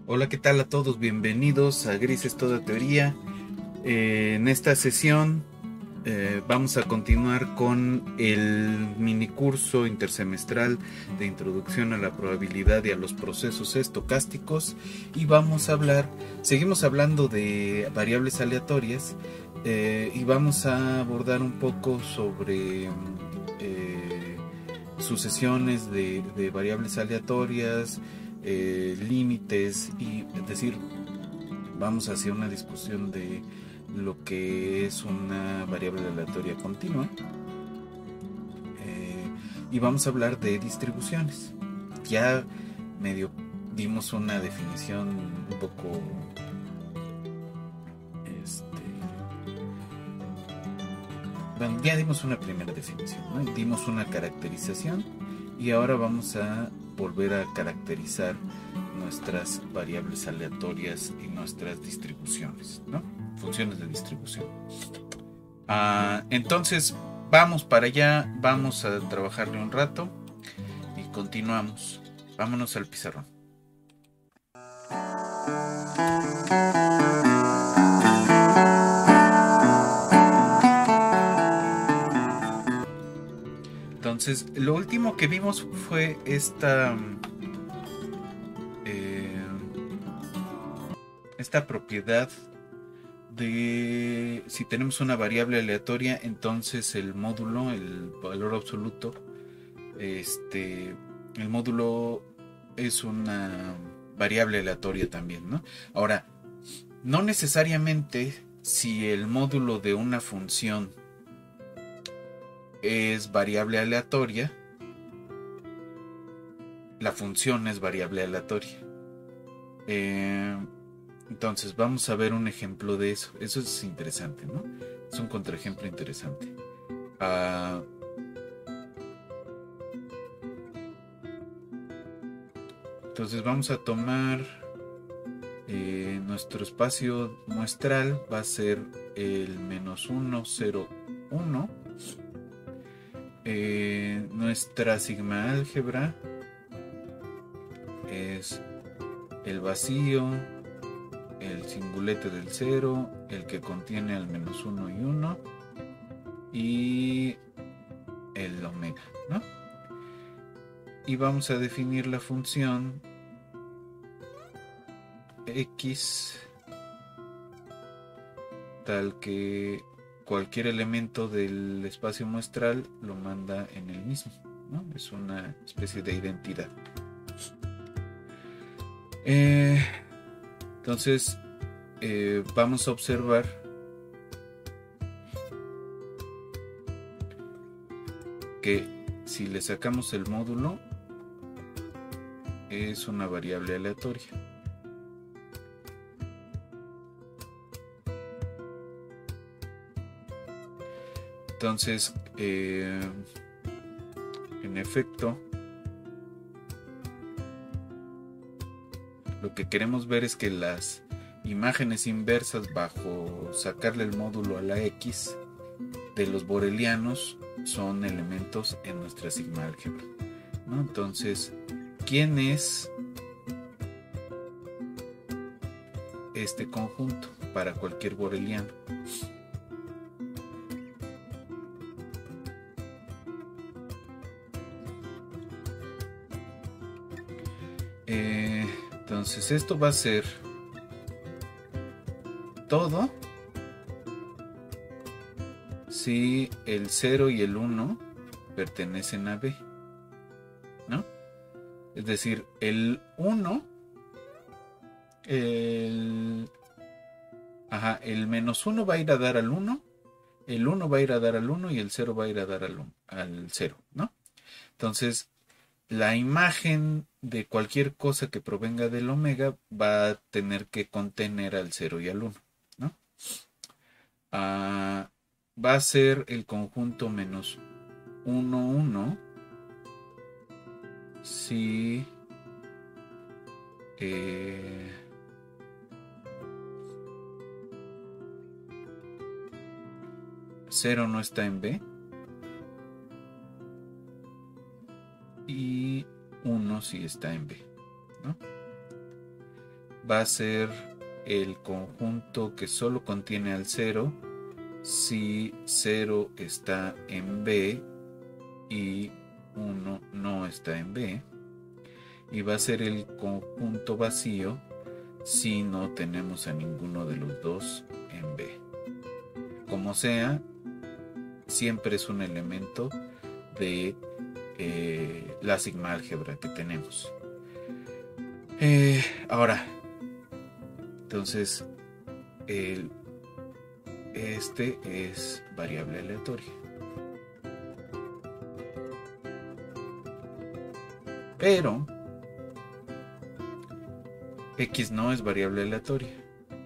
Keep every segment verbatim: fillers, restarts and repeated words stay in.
Hola, ¿qué tal a todos? Bienvenidos a Grises Toda Teoría. Eh, en esta sesión eh, vamos a continuar con el minicurso intersemestral de Introducción a la Probabilidad y a los Procesos Estocásticos y vamos a hablar, seguimos hablando de variables aleatorias eh, y vamos a abordar un poco sobre eh, sucesiones de, de variables aleatorias, eh, límites, y es decir, vamos hacia una discusión de lo que es una variable aleatoria continua, eh, y vamos a hablar de distribuciones. Ya medio dimos una definición un poco este, bueno, ya dimos una primera definición, ¿no? Dimos una caracterización y ahora vamos a volver a caracterizar nuestras variables aleatorias y nuestras distribuciones, ¿no? Funciones de distribución. Ah, entonces, vamos para allá, vamos a trabajarle un rato y continuamos. Vámonos al pizarrón. Entonces, lo último que vimos fue esta eh, esta propiedad de si tenemos una variable aleatoria, entonces el módulo, el valor absoluto, este, el módulo es una variable aleatoria también, ¿no? Ahora, no necesariamente si el módulo de una función es variable aleatoria, la función es variable aleatoria. Eh, entonces vamos a ver un ejemplo de eso. Eso es interesante, ¿no? Es un contraejemplo interesante. Uh, entonces vamos a tomar eh, nuestro espacio muestral, va a ser el menos uno, cero, uno. Eh, nuestra sigma álgebra es el vacío, el singulete del cero, el que contiene al menos uno y uno, y el omega, ¿no? Y vamos a definir la función x tal que cualquier elemento del espacio muestral lo manda en el mismo, ¿no? Es una especie de identidad. Eh, entonces eh, vamos a observar que si le sacamos el módulo es una variable aleatoria. Entonces, eh, en efecto, lo que queremos ver es que las imágenes inversas bajo sacarle el módulo a la X de los borelianos son elementos en nuestra sigma álgebra, ¿no? Entonces, ¿quién es este conjunto para cualquier boreliano? Eh, entonces esto va a ser todo si el cero y el uno pertenecen a B, ¿no? Es decir, el uno, el, ajá, el menos uno va a ir a dar al uno, el uno va a ir a dar al uno y el cero va a ir a dar al, uno, al cero, ¿no? Entonces, la imagen de cualquier cosa que provenga del omega va a tener que contener al cero y al uno, ¿no? Ah, va a ser el conjunto menos uno, uno si eh, cero no está en B y uno si está en B, ¿no? va a ser el conjunto que solo contiene al cero si cero está en B y uno no está en B, y va a ser el conjunto vacío si no tenemos a ninguno de los dos en B. Como sea, siempre es un elemento de eh, la sigma álgebra que tenemos. Eh, ahora, entonces, el, este es variable aleatoria. Pero X no es variable aleatoria.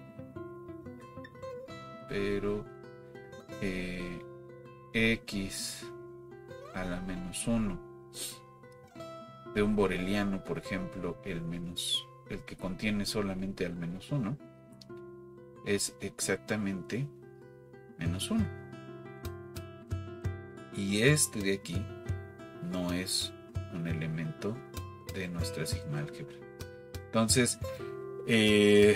Pero eh, X a la menos uno de un boreliano, por ejemplo, el menos, el que contiene solamente al menos uno, es exactamente menos uno. Y este de aquí no es un elemento de nuestra sigma álgebra. Entonces, eh,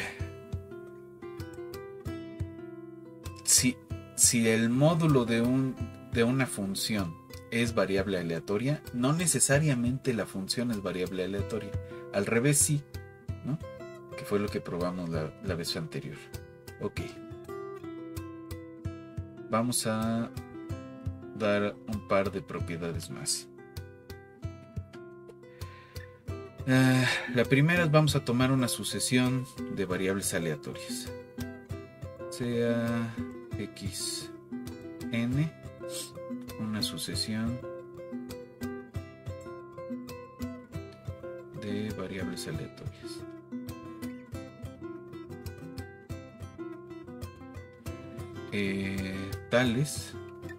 si, si el módulo de, un, de una función es variable aleatoria, no necesariamente la función es variable aleatoria. Al revés sí, ¿no? Que fue lo que probamos la, la vez anterior. Ok. Vamos a dar un par de propiedades más. Uh, la primera es vamos a tomar una sucesión de variables aleatorias. Sea x n una sucesión de variables aleatorias. Eh, tales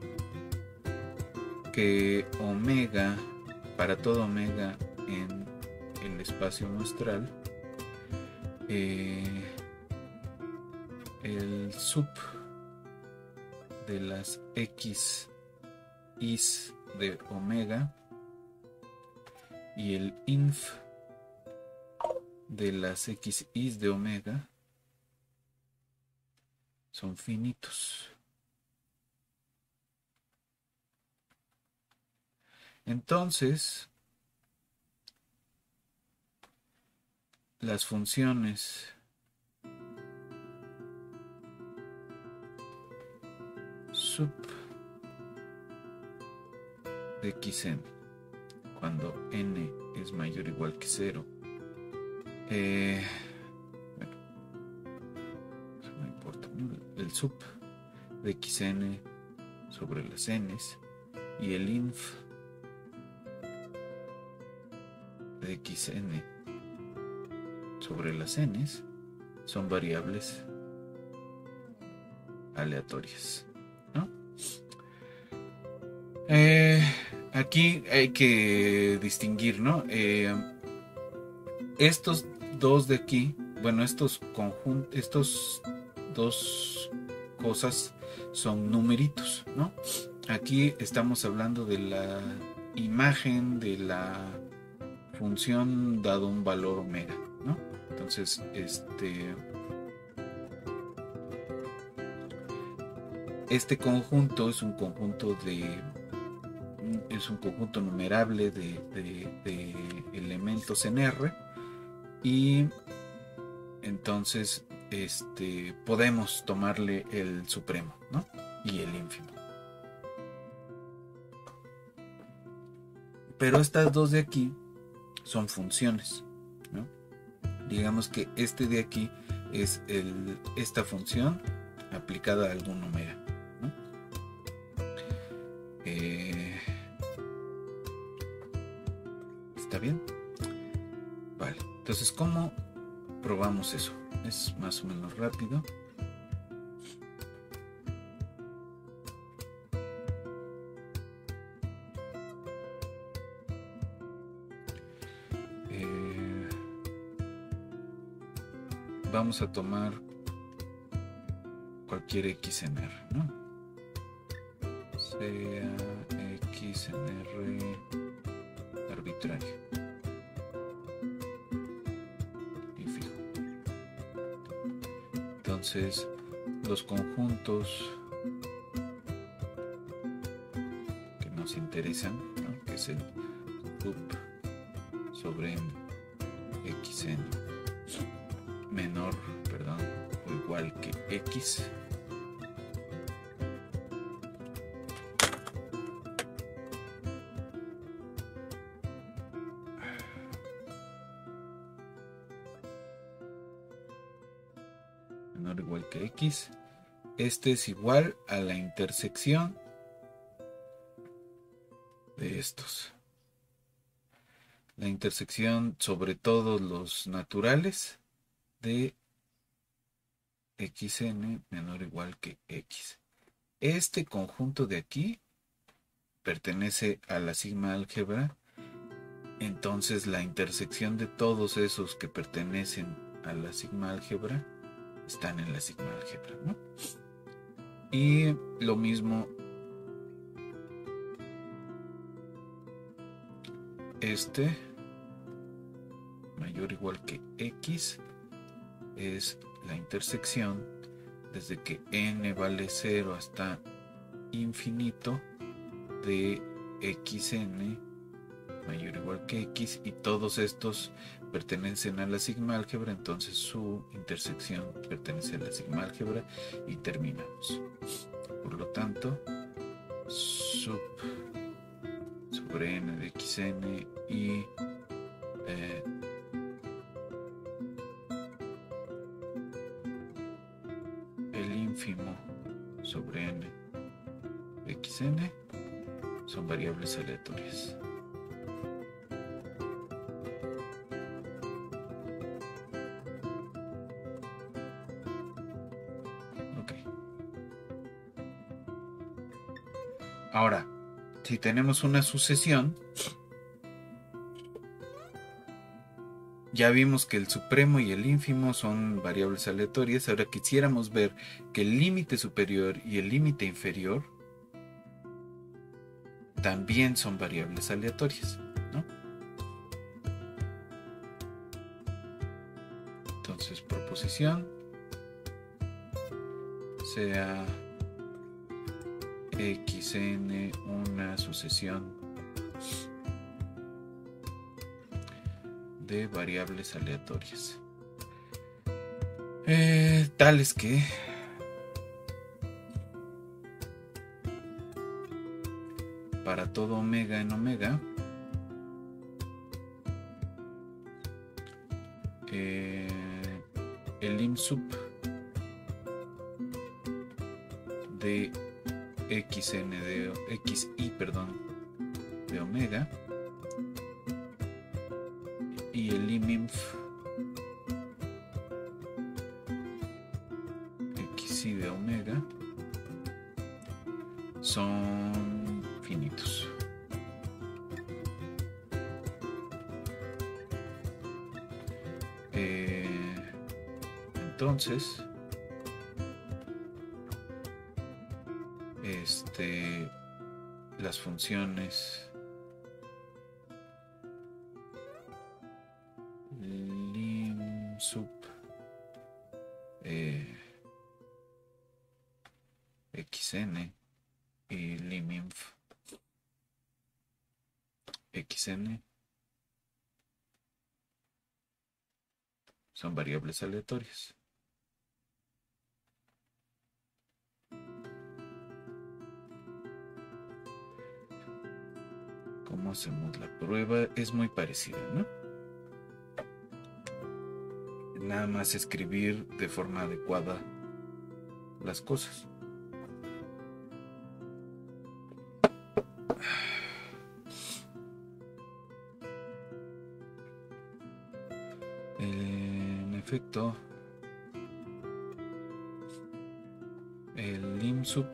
que omega, para todo omega en el espacio muestral, eh, el sub de las x is de omega y el inf de las x is de omega son finitos. Entonces, las funciones sub de xn cuando n es mayor o igual que cero, eh, bueno, eso no importa, ¿no? El sub de xn sobre las n's y el inf de xn sobre las n's son variables aleatorias, ¿no? Eh, aquí hay que distinguir, ¿no? Eh, estos dos de aquí, bueno, estos conjuntos, estos dos cosas son numeritos, ¿no? Aquí estamos hablando de la imagen de la función dado un valor omega, ¿no? Entonces, este este conjunto es un conjunto de es un conjunto numerable de, de, de elementos en R, y entonces este podemos tomarle el supremo, ¿no? Y el ínfimo. Pero estas dos de aquí son funciones, ¿no? Digamos que este de aquí es el, esta función aplicada a algún omega, ¿no? Eh, ¿Está bien? Vale. Entonces, ¿cómo probamos eso? Es más o menos rápido. Vamos a tomar cualquier x en R, ¿no? Sea x en R arbitrario y fijo. Entonces los conjuntos que nos interesan, ¿no? Que es el sub sobre xn menor, perdón, o igual que x, menor o igual que x. Este es igual a la intersección de estos. La intersección sobre todos los naturales de xn menor o igual que x. Este conjunto de aquí pertenece a la sigma álgebra. Entonces la intersección de todos esos que pertenecen a la sigma álgebra están en la sigma álgebra, ¿no? Y lo mismo este mayor o igual que x es la intersección desde que n vale cero hasta infinito de xn mayor o igual que x, y todos estos pertenecen a la sigma álgebra, entonces su intersección pertenece a la sigma álgebra y terminamos. Por lo tanto, sub sobre n de xn y eh, el ínfimo sobre n de xn son variables aleatorias. Ahora, si tenemos una sucesión, ya vimos que el supremo y el ínfimo son variables aleatorias. Ahora quisiéramos ver que el límite superior y el límite inferior también son variables aleatorias, ¿no? Entonces, proposición sea xn una sucesión de variables aleatorias, eh, tales que para todo omega en omega eh, el lim sub de xn de xi, perdón, de omega y el liminf xi de omega son finitos. Eh, entonces Este, las funciones lim sub eh, xn y liminf xn son variables aleatorias. ¿Cómo hacemos la prueba? Es muy parecida, ¿no? Nada más escribir de forma adecuada las cosas. En efecto, el lim sub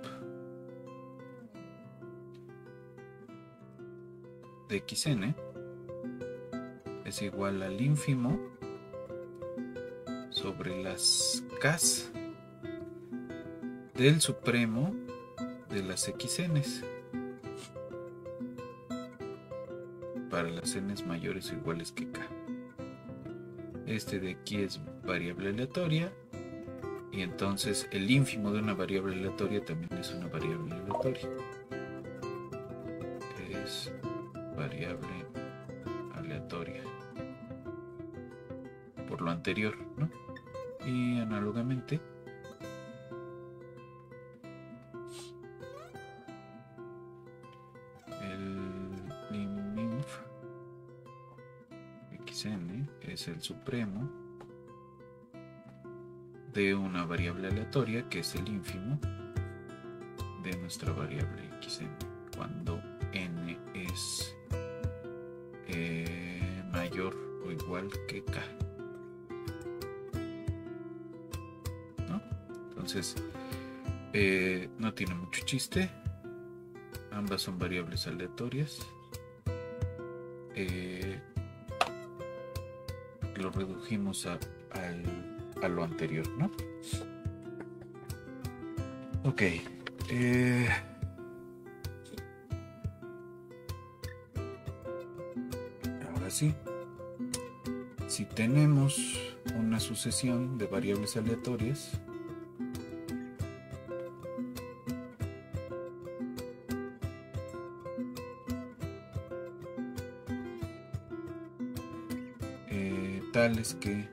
de xn es igual al ínfimo sobre las Ks del supremo de las xn's para las n's mayores o iguales que k. Este de aquí es variable aleatoria y Y entonces el ínfimo de una variable aleatoria también es una variable aleatoria. Es variable aleatoria. Por lo anterior, ¿no? Y análogamente, el lim-inf xn es el supremo de una variable aleatoria que es el ínfimo de nuestra variable xn cuando n es eh, mayor o igual que k, ¿no? Entonces eh, no tiene mucho chiste, ambas son variables aleatorias. Eh, lo redujimos a, al, a lo anterior, ¿no? Ok. Eh, ahora sí. Si tenemos una sucesión de variables aleatorias, eh, tales que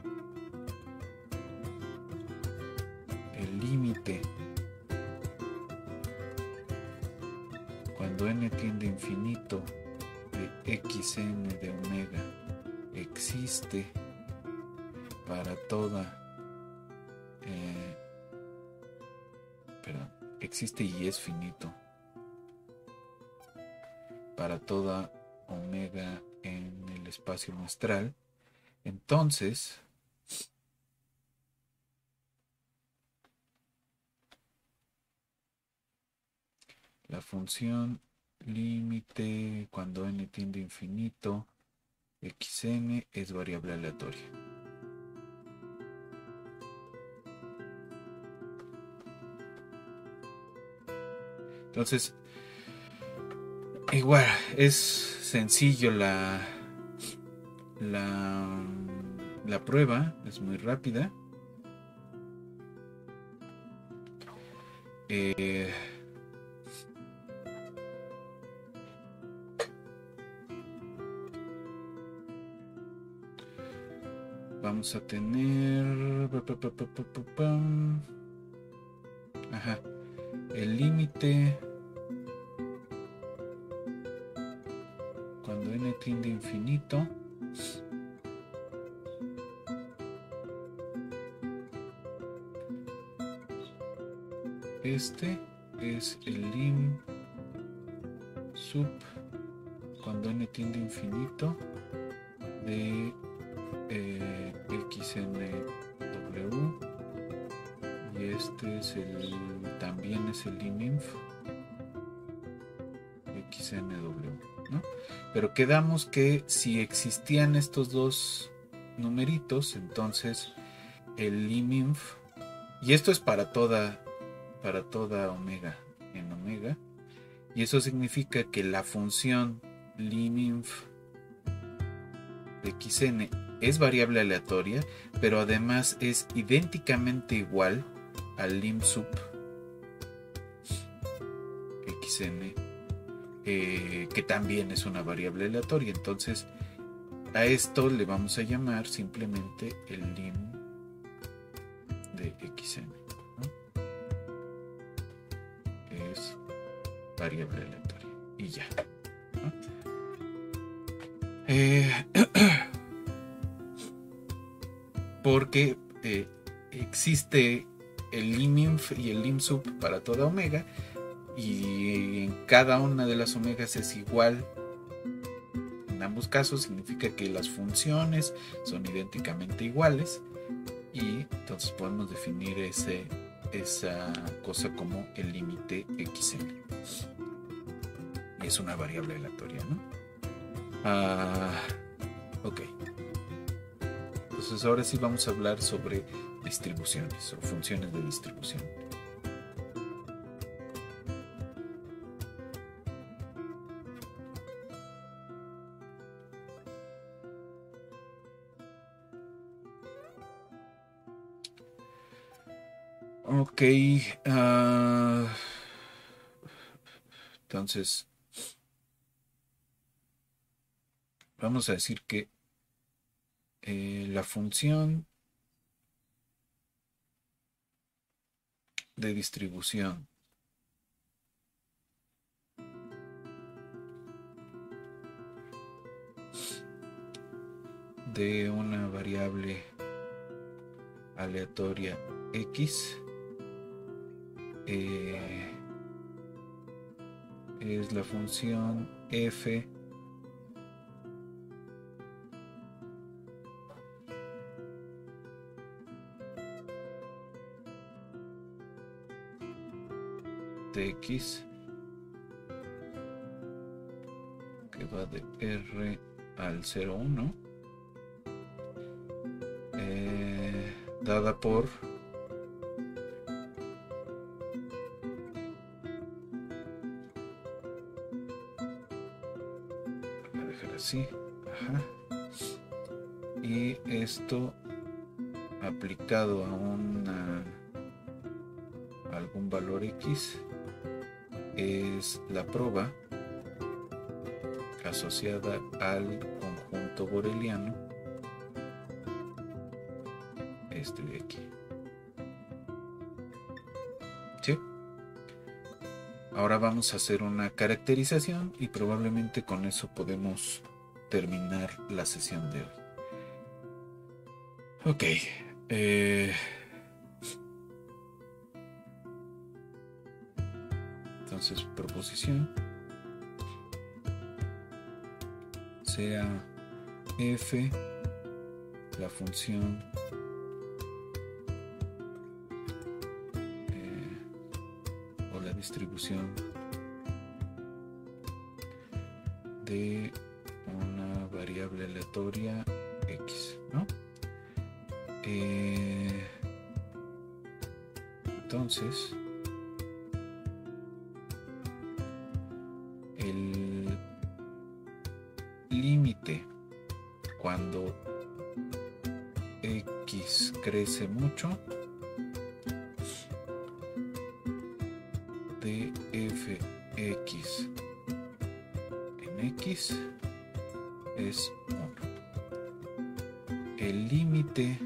el límite cuando n tiende a infinito de xn de omega existe para toda eh, perdón, existe y es finito para toda omega en el espacio muestral, entonces la función límite cuando n tiende a infinito xn es variable aleatoria. Entonces, igual, es sencillo la, la, la prueba, es muy rápida. Eh, vamos a tener ajá, el límite cuando n tiende a infinito este es el lim sub cuando n tiende a infinito de eh, xnw y este es el también es el lim-inf xnw, ¿no? Pero quedamos que si existían estos dos numeritos, entonces el lim-inf, y esto es para toda para toda omega en omega, y eso significa que la función lim-inf de xn es variable aleatoria, pero además es idénticamente igual al lim sub xn, eh, que también es una variable aleatoria. Entonces a esto le vamos a llamar simplemente el lim de xn, ¿no? Es variable aleatoria y ya, ¿no? eh, porque eh, existe el lim-inf y el lim sub para toda omega, y en cada una de las omegas es igual en ambos casos, significa que las funciones son idénticamente iguales, y entonces podemos definir ese, esa cosa como el límite xn, y es una variable aleatoria, ¿no? Ah, ok. Entonces ahora sí vamos a hablar sobre distribuciones o funciones de distribución. Ok. Uh, entonces, vamos a decir que eh, la función de distribución de una variable aleatoria x eh, es la función f de x, que va de R al cero uno, eh, dada por voy a dejar así, ajá, y esto aplicado a una algún valor x es la proba asociada al conjunto boreliano, este de aquí. ¿Sí? Ahora vamos a hacer una caracterización y probablemente con eso podemos terminar la sesión de hoy. Ok. Eh, entonces, proposición sea f la función eh, o la distribución de una variable aleatoria x, ¿no? Eh, entonces el límite cuando x crece mucho de fx en x es uno. El límite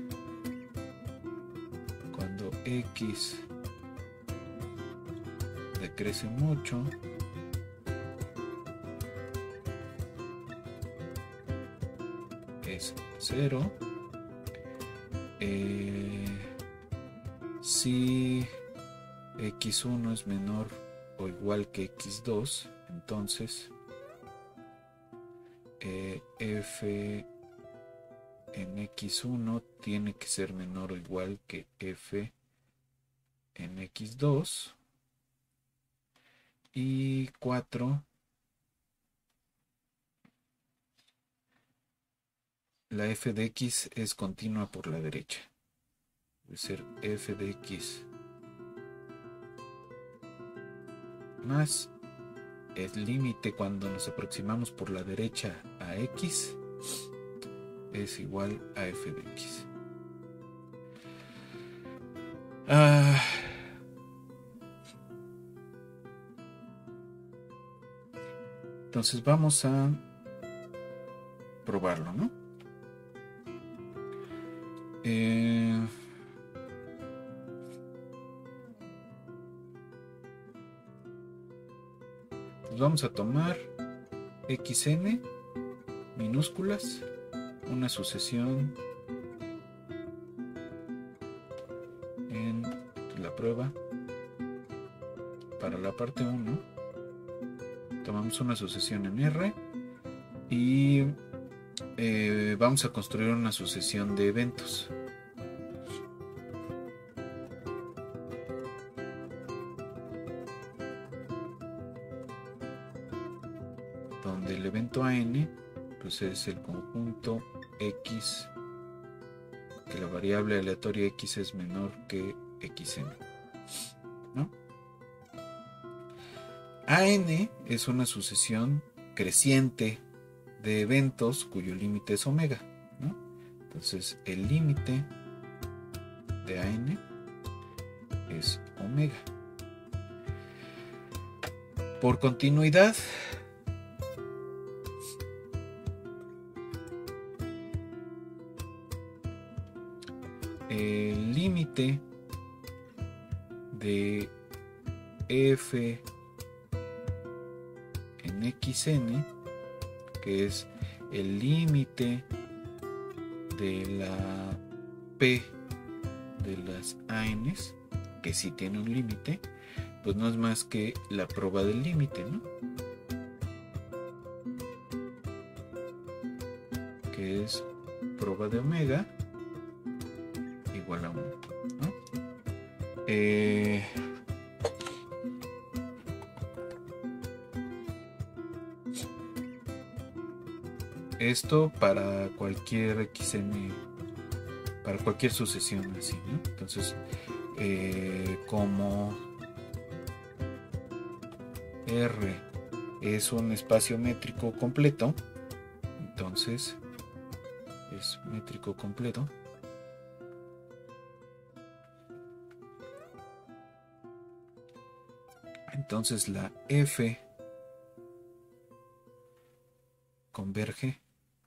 cuando x decrece mucho es cero. Eh, si equis uno es menor o igual que equis dos, entonces eh, f en equis uno tiene que ser menor o igual que f en equis dos. Y cuatro, la f de x es continua por la derecha. Debe ser f de x más el límite cuando nos aproximamos por la derecha a x es igual a f de x. Ah, entonces vamos a probarlo, ¿no? Eh, pues vamos a tomar xn minúsculas, una sucesión en la prueba para la parte uno. Tomamos una sucesión en R y eh, vamos a construir una sucesión de eventos. Donde el evento A N pues es el conjunto X, que la variable aleatoria X es menor que xn, ¿no? A N es una sucesión creciente de eventos cuyo límite es omega, ¿no? Entonces el límite de A N es omega. Por continuidad, el límite de f en xn, que es el límite de la p de las ans, que sí tiene un límite, pues no es más que la prueba del límite, ¿no? Que es prueba de omega igual a uno, ¿no? Eh, esto para cualquier xn, para cualquier sucesión así, ¿no? Entonces, eh, como R es un espacio métrico completo, entonces es métrico completo, entonces la F converge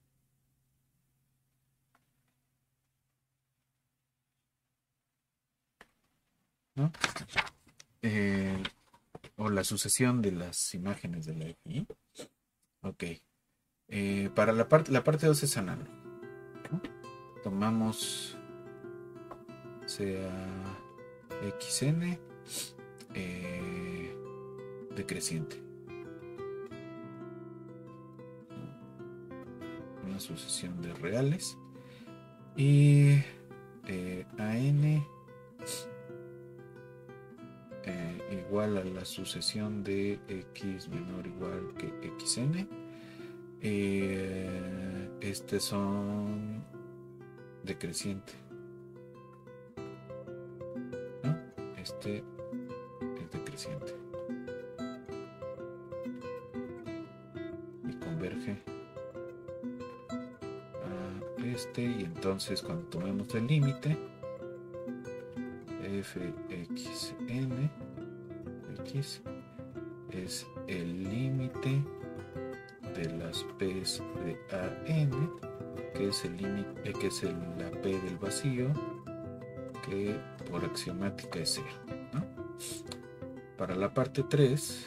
¿no? Eh, o la sucesión de las imágenes de la F. Ok. Eh, para la parte la parte dos es análogo, ¿no? Tomamos sea xn eh, decreciente, una sucesión de reales, y eh, an eh, igual a la sucesión de x menor o igual que xn. Eh, estos son decreciente, ¿no? Este es decreciente y converge a este, y entonces cuando tomemos el límite fxn x es el límite de las p's de an, que es el límite, que es el, la p del vacío, que por axiomática es cero, ¿no? Para la parte tres,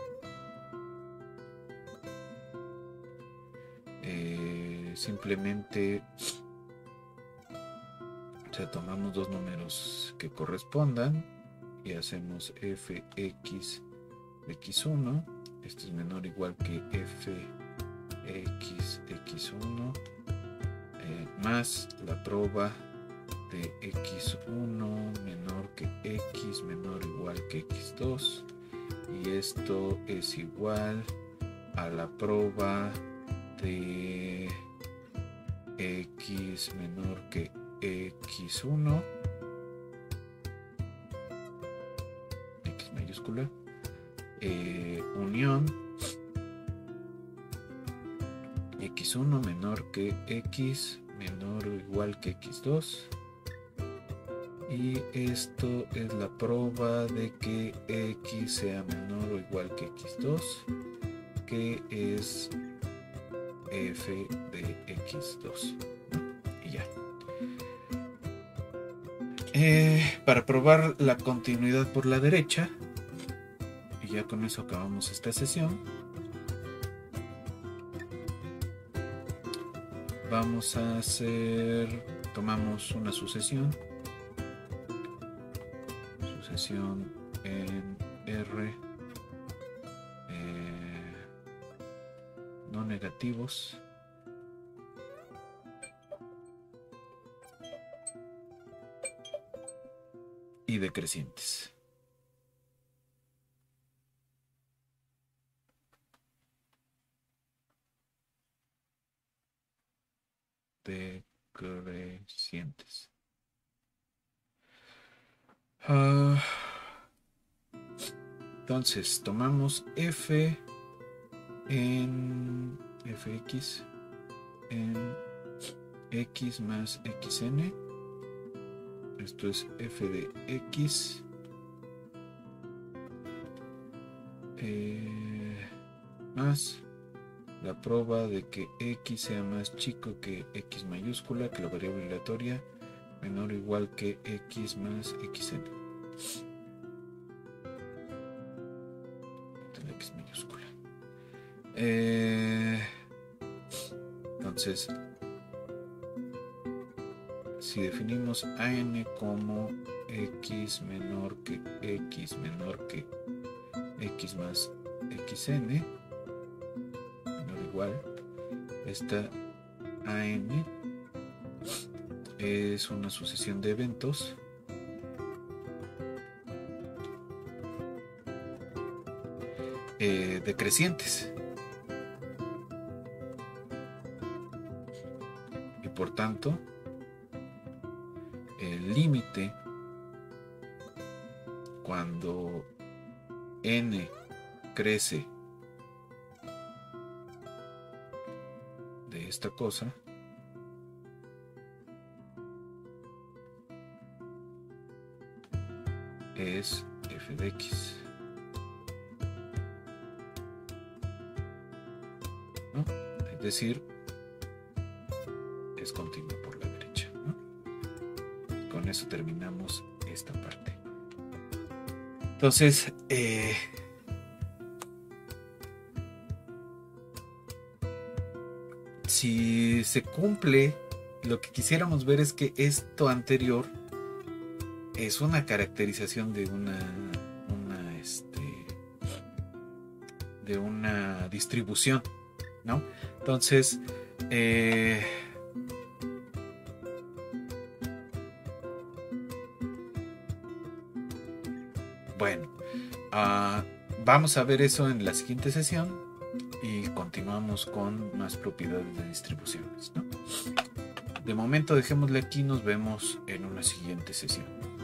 eh, simplemente, o sea, tomamos dos números que correspondan y hacemos fx de equis uno, este es menor o igual que fx equis uno, eh, más la proba de equis uno menor que x menor o igual que equis dos, y esto es igual a la proba de x menor que equis uno, x mayúscula, eh, unión equis uno menor que x menor o igual que equis dos, y esto es la proba de que x sea menor o igual que equis dos, que es f de equis dos, y ya. Eh, para probar la continuidad por la derecha, y ya con eso acabamos esta sesión, vamos a hacer, tomamos una sucesión, sucesión en R, eh, no negativos, y decrecientes. Decrecientes. Uh, entonces tomamos f en fx en x más xn, esto es f de x eh, más la prueba de que x sea más chico que x mayúscula, que la variable aleatoria menor o igual que x más xn. La x mayúscula. Eh, entonces, si definimos a n como x menor que x menor que x más xn, menor o igual, esta a n es una sucesión de eventos eh, decrecientes, y por tanto el límite cuando n crece de esta cosa es f de x, ¿no? Es decir, es continua por la derecha, ¿no? Con eso terminamos esta parte. Entonces, eh, si se cumple, lo que quisiéramos ver es que esto anterior es una caracterización de una, una este, de una distribución, ¿no? Entonces, eh, bueno, uh, vamos a ver eso en la siguiente sesión y continuamos con más propiedades de distribuciones, ¿no? De momento dejémosle aquí, nos vemos en una siguiente sesión.